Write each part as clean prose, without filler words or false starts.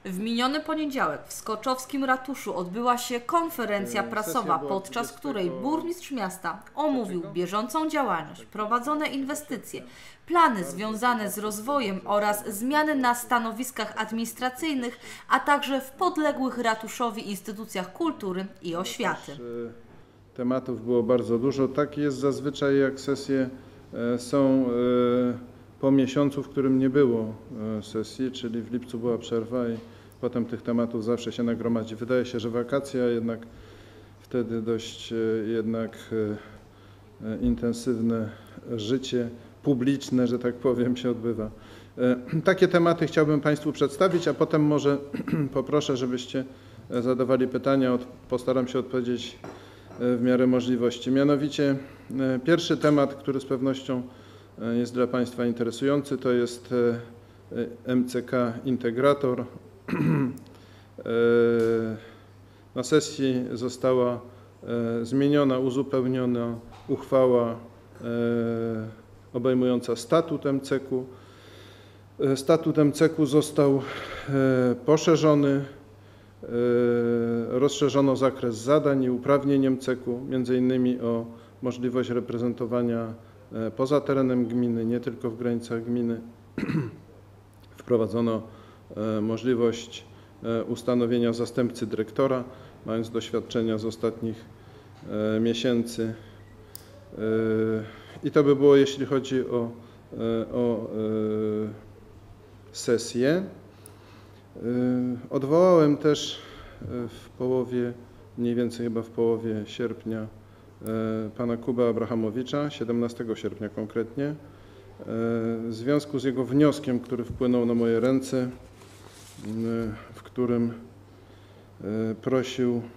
W miniony poniedziałek w Skoczowskim Ratuszu odbyła się konferencja prasowa, podczas której burmistrz miasta omówił bieżącą działalność, prowadzone inwestycje, plany związane z rozwojem oraz zmiany na stanowiskach administracyjnych, a także w podległych ratuszowi instytucjach kultury i oświaty. Tematów było bardzo dużo. Tak jest zazwyczaj, jak sesje są po miesiącu, w którym nie było sesji, czyli w lipcu była przerwa i potem tych tematów zawsze się nagromadzi. Wydaje się, że wakacje, a jednak wtedy dość intensywne życie publiczne, że tak powiem, się odbywa. Takie tematy chciałbym Państwu przedstawić, a potem może poproszę, żebyście zadawali pytania. Postaram się odpowiedzieć w miarę możliwości. Mianowicie pierwszy temat, który z pewnością jest dla Państwa interesujący, to jest MCK Integrator. Na sesji została zmieniona, uzupełniona uchwała obejmująca statut MCK-u. Statut MCK-u został poszerzony, rozszerzono zakres zadań i uprawnień MCK-u, między innymi o możliwość reprezentowania poza terenem gminy, nie tylko w granicach gminy. Wprowadzono możliwość ustanowienia zastępcy dyrektora, mając doświadczenia z ostatnich miesięcy. I to by było, jeśli chodzi o sesję. Odwołałem też w połowie, mniej więcej chyba w połowie sierpnia, pana Kubę Abrahamowicza, 17 sierpnia konkretnie, w związku z jego wnioskiem, który wpłynął na moje ręce, w którym prosił,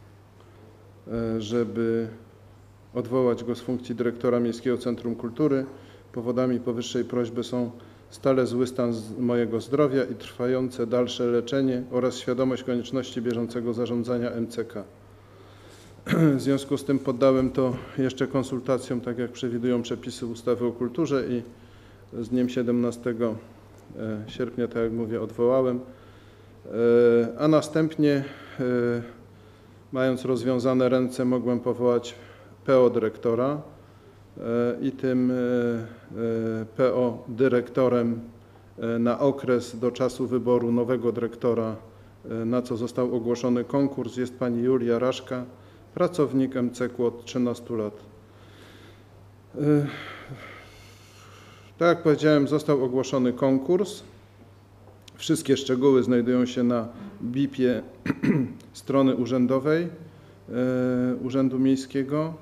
żeby odwołać go z funkcji dyrektora Miejskiego Centrum Kultury. Powodami powyższej prośby są stale zły stan mojego zdrowia i trwające dalsze leczenie oraz świadomość konieczności bieżącego zarządzania MCK. W związku z tym poddałem to jeszcze konsultacjom, tak jak przewidują przepisy ustawy o kulturze, i z dniem 17 sierpnia, tak jak mówię, odwołałem, a następnie, mając rozwiązane ręce, mogłem powołać PO dyrektora i tym PO dyrektorem na okres do czasu wyboru nowego dyrektora, na co został ogłoszony konkurs, jest pani Julia Raszka, pracownik MCK od 13 lat. Tak jak powiedziałem, został ogłoszony konkurs. Wszystkie szczegóły znajdują się na BIP-ie strony urzędowej Urzędu Miejskiego.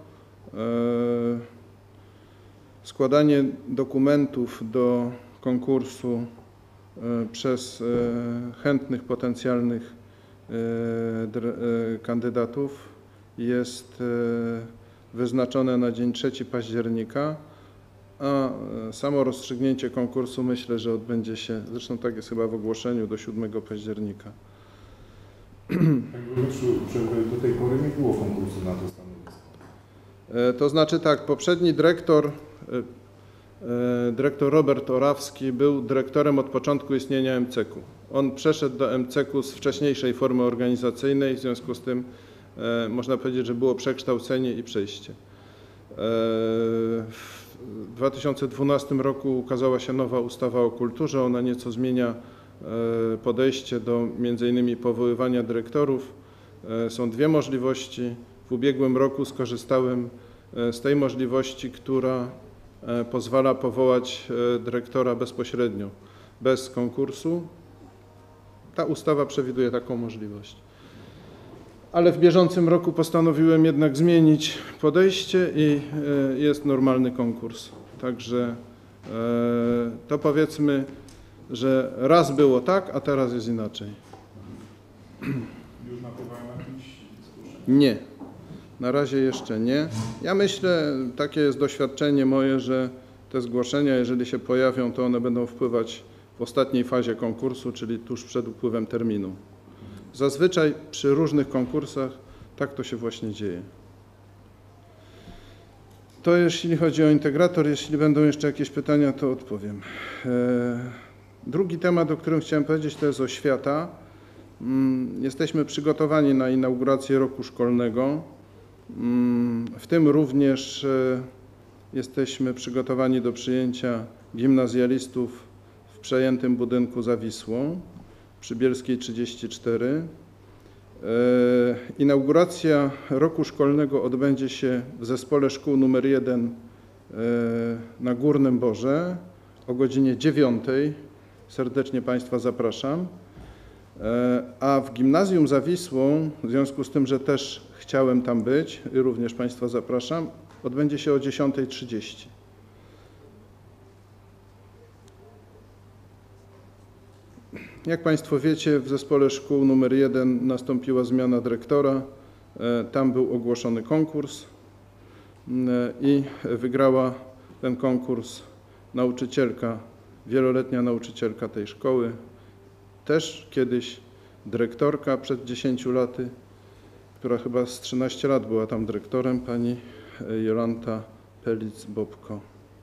Składanie dokumentów do konkursu przez chętnych potencjalnych kandydatów jest wyznaczone na dzień 3 października, a samo rozstrzygnięcie konkursu myślę, że odbędzie się, zresztą tak jest chyba w ogłoszeniu, do 7 października. Do tej pory nie było konkursu na to stanowisko. To znaczy tak, poprzedni dyrektor Robert Orawski był dyrektorem od początku istnienia MCK-u. On przeszedł do MCK-u z wcześniejszej formy organizacyjnej, w związku z tym można powiedzieć, że było przekształcenie i przejście. W 2012 roku ukazała się nowa ustawa o kulturze. Ona nieco zmienia podejście do między innymi powoływania dyrektorów. Są dwie możliwości. W ubiegłym roku skorzystałem z tej możliwości, która pozwala powołać dyrektora bezpośrednio, bez konkursu. Ta ustawa przewiduje taką możliwość. Ale w bieżącym roku postanowiłem jednak zmienić podejście i jest normalny konkurs. Także to powiedzmy, że raz było tak, a teraz jest inaczej. Już napływają jakieś zgłoszenia? Nie, na razie jeszcze nie. Ja myślę, takie jest doświadczenie moje, że te zgłoszenia, jeżeli się pojawią, to one będą wpływać w ostatniej fazie konkursu, czyli tuż przed upływem terminu. Zazwyczaj przy różnych konkursach tak to się właśnie dzieje. To jeśli chodzi o integrator. Jeśli będą jeszcze jakieś pytania, to odpowiem. Drugi temat, o którym chciałem powiedzieć, to jest oświata. Jesteśmy przygotowani na inaugurację roku szkolnego. W tym również jesteśmy przygotowani do przyjęcia gimnazjalistów w przejętym budynku za Wisłą przy Bielskiej 34. Inauguracja roku szkolnego odbędzie się w Zespole Szkół nr 1 na Górnym Borze o godzinie 9. Serdecznie Państwa zapraszam. A w Gimnazjum za Wisłą, w związku z tym, że też chciałem tam być i również Państwa zapraszam, odbędzie się o 10:30. Jak Państwo wiecie, w Zespole Szkół nr 1 nastąpiła zmiana dyrektora. Tam był ogłoszony konkurs i wygrała ten konkurs nauczycielka, wieloletnia nauczycielka tej szkoły, też kiedyś dyrektorka przed 10 laty, która chyba z 13 lat była tam dyrektorem, pani Jolanta Pelic-Bobko.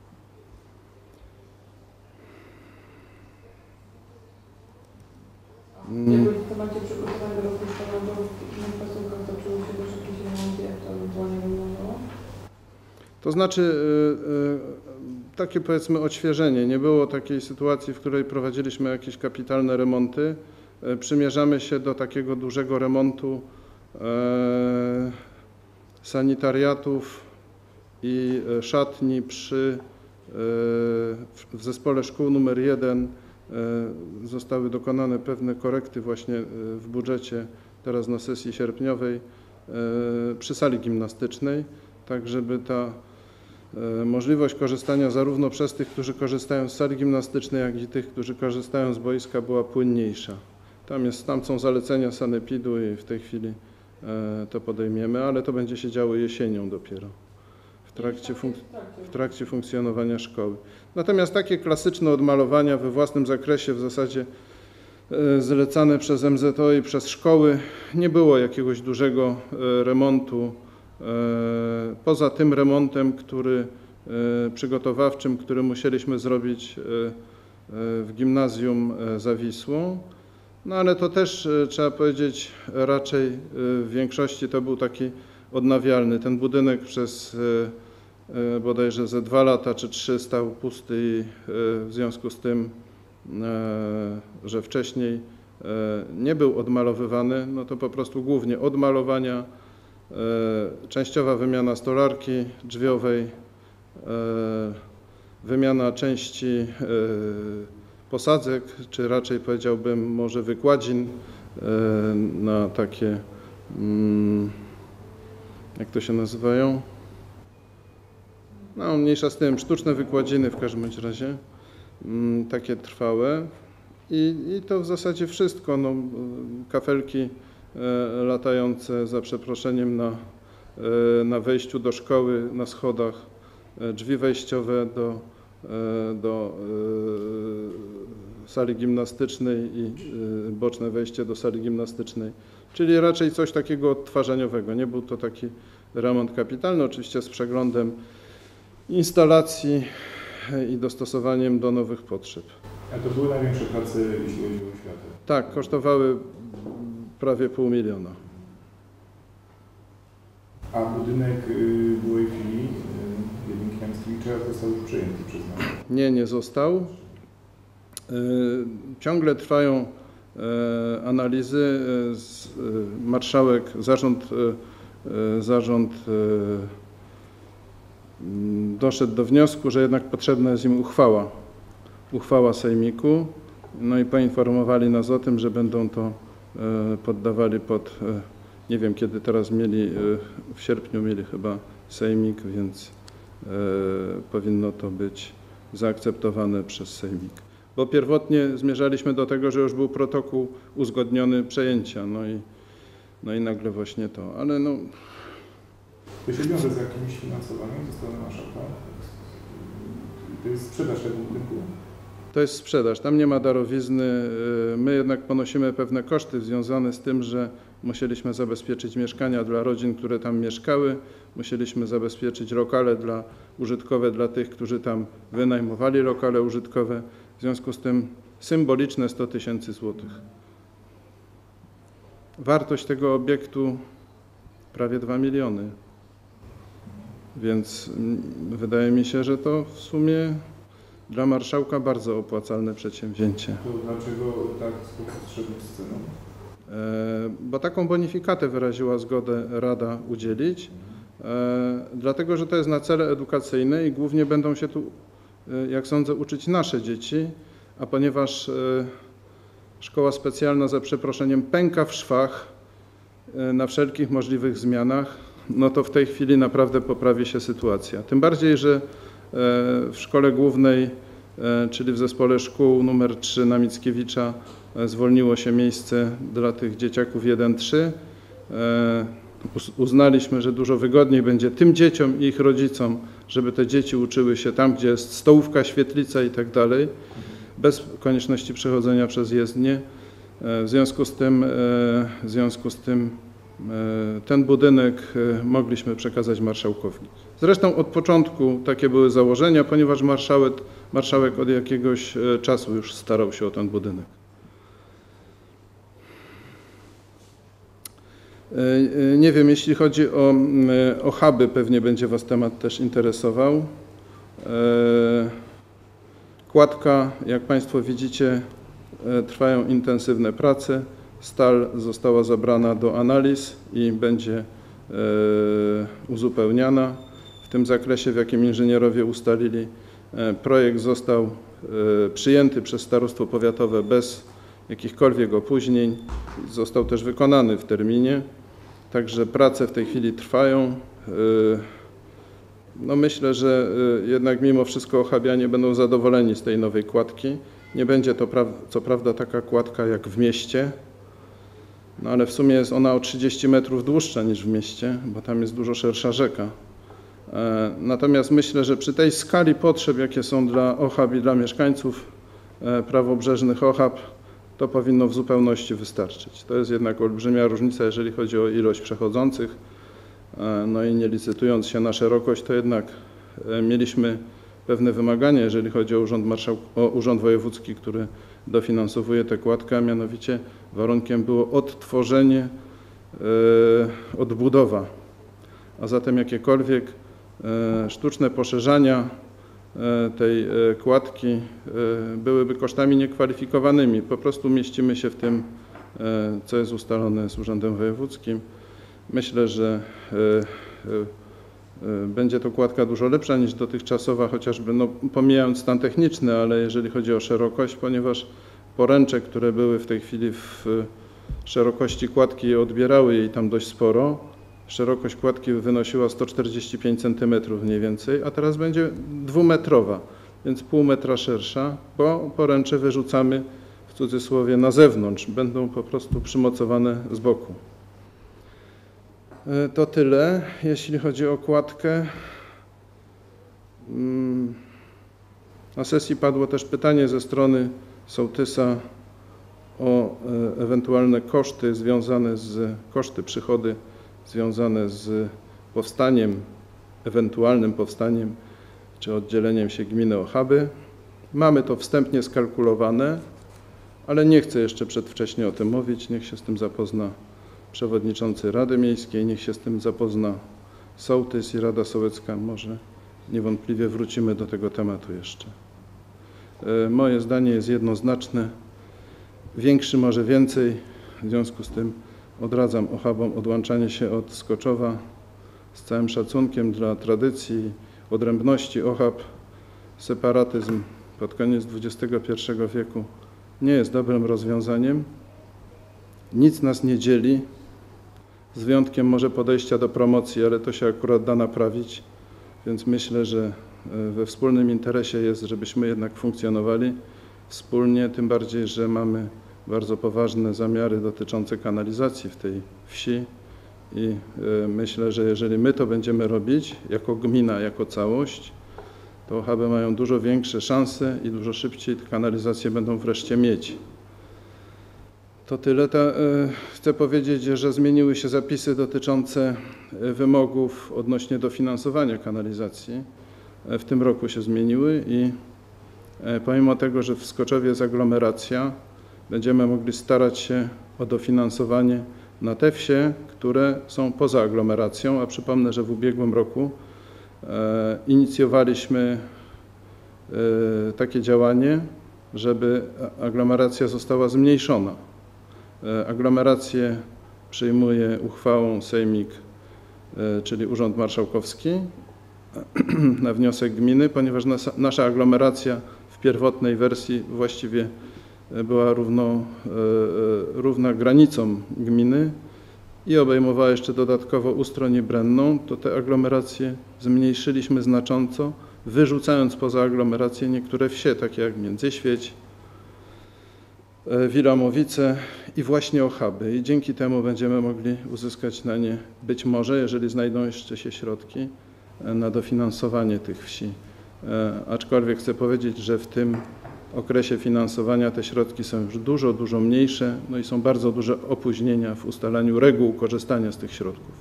Jakby w temacie przygotowania do roku szkolnego w innych placówkach toczyły się też jakieś remonty, jak to ewentualnie wyglądało? To znaczy takie powiedzmy odświeżenie. Nie było takiej sytuacji, w której prowadziliśmy jakieś kapitalne remonty. Przymierzamy się do takiego dużego remontu sanitariatów i szatni w Zespole Szkół nr 1 zostały dokonane pewne korekty właśnie w budżecie teraz na sesji sierpniowej przy sali gimnastycznej, tak żeby ta możliwość korzystania zarówno przez tych, którzy korzystają z sali gimnastycznej, jak i tych, którzy korzystają z boiska była płynniejsza. Tam są zalecenia sanepidu i w tej chwili to podejmiemy, ale to będzie się działo jesienią dopiero, w trakcie funkcjonowania szkoły. Natomiast takie klasyczne odmalowania we własnym zakresie, w zasadzie zlecane przez MZO i przez szkoły, nie było jakiegoś dużego remontu, poza tym remontem, przygotowawczym, który musieliśmy zrobić w gimnazjum za Wisłą. No ale to też trzeba powiedzieć, raczej w większości to był taki odnawialny. Ten budynek przez bodajże ze 2 lata czy 3 stał pusty i w związku z tym, że wcześniej nie był odmalowywany, no to po prostu głównie odmalowania, częściowa wymiana stolarki drzwiowej, wymiana części posadzek, czy raczej powiedziałbym może wykładzin na takie, jak to się nazywają? No mniejsza z tym, sztuczne wykładziny w każdym bądź razie, takie trwałe i to w zasadzie wszystko, no, kafelki latające za przeproszeniem na wejściu do szkoły, na schodach, drzwi wejściowe do sali gimnastycznej i boczne wejście do sali gimnastycznej, czyli raczej coś takiego odtwarzaniowego. Nie był to taki remont kapitalny, oczywiście z przeglądem instalacji i dostosowaniem do nowych potrzeb. A to były największe prace, jeśli chodzi o oświatę? Tak, kosztowały prawie 500 000. A budynek byłej filii jedynki na Mickiewicza został już przejęty przez nas? Nie został. Ciągle trwają analizy. Marszałek, zarząd doszedł do wniosku, że jednak potrzebna jest im uchwała sejmiku. No i poinformowali nas o tym, że będą to poddawali pod, nie wiem kiedy teraz mieli, w sierpniu mieli chyba sejmik, więc powinno to być zaakceptowane przez sejmik. Bo pierwotnie zmierzaliśmy do tego, że już był protokół uzgodniony przejęcia, no i nagle właśnie to, ale no... To się wiąże z jakimś finansowaniem ze strony marszałka? To jest sprzedaż tego budynku? To jest sprzedaż, tam nie ma darowizny. My jednak ponosimy pewne koszty związane z tym, że musieliśmy zabezpieczyć mieszkania dla rodzin, które tam mieszkały, musieliśmy zabezpieczyć lokale użytkowe dla tych, którzy tam wynajmowali lokale użytkowe. W związku z tym symboliczne 100 000 złotych. Wartość tego obiektu prawie 2 miliony. Więc wydaje mi się, że to w sumie dla marszałka bardzo opłacalne przedsięwzięcie. To dlaczego tak spostrzegł z ceną? Bo taką bonifikatę wyraziła zgodę Rada udzielić, dlatego że to jest na cele edukacyjne i głównie będą się tu, jak sądzę, uczyć nasze dzieci, a ponieważ szkoła specjalna, za przeproszeniem, pęka w szwach na wszelkich możliwych zmianach, no to w tej chwili naprawdę poprawi się sytuacja. Tym bardziej, że w szkole głównej, czyli w zespole szkół nr 3 na Mickiewicza, zwolniło się miejsce dla tych dzieciaków 1-3. Uznaliśmy, że dużo wygodniej będzie tym dzieciom i ich rodzicom, żeby te dzieci uczyły się tam, gdzie jest stołówka, świetlica i tak dalej, bez konieczności przechodzenia przez jezdnię. W związku z tym ten budynek mogliśmy przekazać marszałkowi. Zresztą od początku takie były założenia, ponieważ marszałek od jakiegoś czasu już starał się o ten budynek. Nie wiem, jeśli chodzi o huby, pewnie będzie Was temat też interesował. Kładka, jak Państwo widzicie, trwają intensywne prace. Stal została zabrana do analiz i będzie uzupełniana w tym zakresie, w jakim inżynierowie ustalili. Projekt został przyjęty przez starostwo powiatowe bez jakichkolwiek opóźnień. Został też wykonany w terminie. Także prace w tej chwili trwają. No myślę, że jednak mimo wszystko ochabianie będą zadowoleni z tej nowej kładki. Nie będzie to co prawda taka kładka jak w mieście, no ale w sumie jest ona o 30 metrów dłuższa niż w mieście, bo tam jest dużo szersza rzeka. Natomiast myślę, że przy tej skali potrzeb, jakie są dla Ochab i dla mieszkańców prawobrzeżnych Ochab, to powinno w zupełności wystarczyć. To jest jednak olbrzymia różnica, jeżeli chodzi o ilość przechodzących. No i nie licytując się na szerokość, to jednak mieliśmy pewne wymagania, jeżeli chodzi o Urząd Wojewódzki, który dofinansowuje tę kładkę, a mianowicie warunkiem było odtworzenie, odbudowa. A zatem jakiekolwiek sztuczne poszerzania tej kładki byłyby kosztami niekwalifikowanymi. Po prostu mieścimy się w tym, co jest ustalone z Urzędem Wojewódzkim. Myślę, że będzie to kładka dużo lepsza niż dotychczasowa, chociażby no, pomijając stan techniczny, ale jeżeli chodzi o szerokość, ponieważ poręcze, które były w tej chwili w szerokości kładki, odbierały jej tam dość sporo. Szerokość kładki wynosiła 145 cm mniej więcej, a teraz będzie 2-metrowa, więc pół metra szersza, bo poręcze wyrzucamy w cudzysłowie na zewnątrz, będą po prostu przymocowane z boku. To tyle, jeśli chodzi o kładkę. Na sesji padło też pytanie ze strony sołtysa o ewentualne przychody związane z powstaniem, ewentualnym powstaniem czy oddzieleniem się gminy Ochaby. Mamy to wstępnie skalkulowane, ale nie chcę jeszcze przedwcześnie o tym mówić. Niech się z tym zapozna przewodniczący Rady Miejskiej, niech się z tym zapozna sołtys i Rada Sołecka. Może niewątpliwie wrócimy do tego tematu jeszcze. Moje zdanie jest jednoznaczne. Większy może więcej. W związku z tym odradzam Ochabom odłączanie się od Skoczowa. Z całym szacunkiem dla tradycji, odrębności Ochab, separatyzm pod koniec XXI wieku nie jest dobrym rozwiązaniem. Nic nas nie dzieli, z wyjątkiem może podejścia do promocji, ale to się akurat da naprawić, więc myślę, że we wspólnym interesie jest, żebyśmy jednak funkcjonowali wspólnie, tym bardziej, że mamy bardzo poważne zamiary dotyczące kanalizacji w tej wsi i myślę, że jeżeli my to będziemy robić jako gmina, jako całość, to Ochaby mają dużo większe szanse i dużo szybciej te kanalizacje będą wreszcie mieć. To tyle. Chcę powiedzieć, że zmieniły się zapisy dotyczące wymogów odnośnie dofinansowania kanalizacji. W tym roku się zmieniły i pomimo tego, że w Skoczowie jest aglomeracja, będziemy mogli starać się o dofinansowanie na te wsie, które są poza aglomeracją, a przypomnę, że w ubiegłym roku inicjowaliśmy takie działanie, żeby aglomeracja została zmniejszona. Aglomerację przyjmuje uchwałą Sejmik, czyli Urząd Marszałkowski, na wniosek gminy, ponieważ nasza aglomeracja w pierwotnej wersji właściwie była równa granicom gminy i obejmowała jeszcze dodatkowo Ustroń i Brenną, to te aglomeracje zmniejszyliśmy znacząco, wyrzucając poza aglomerację niektóre wsie, takie jak Międzyświeć, Wilamowice i właśnie Ochaby. I dzięki temu będziemy mogli uzyskać na nie, być może, jeżeli znajdą jeszcze się środki, na dofinansowanie tych wsi. Aczkolwiek chcę powiedzieć, że w tym okresie finansowania te środki są już dużo mniejsze, no i są bardzo duże opóźnienia w ustalaniu reguł korzystania z tych środków.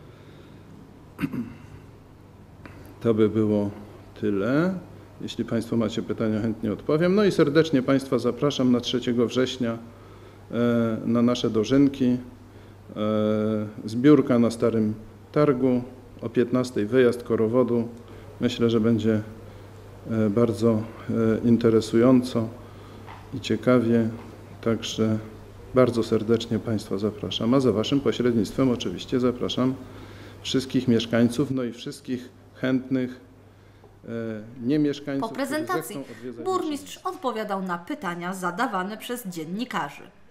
To by było tyle. Jeśli Państwo macie pytania, chętnie odpowiem. No i serdecznie Państwa zapraszam na 3 września na nasze dożynki. Zbiórka na Starym Targu, o 15:00 wyjazd korowodu. Myślę, że będzie bardzo interesująco i ciekawie, także bardzo serdecznie Państwa zapraszam, a za Waszym pośrednictwem oczywiście zapraszam wszystkich mieszkańców, no i wszystkich chętnych niemieszkańców. Po prezentacji burmistrz odpowiadał na pytania zadawane przez dziennikarzy.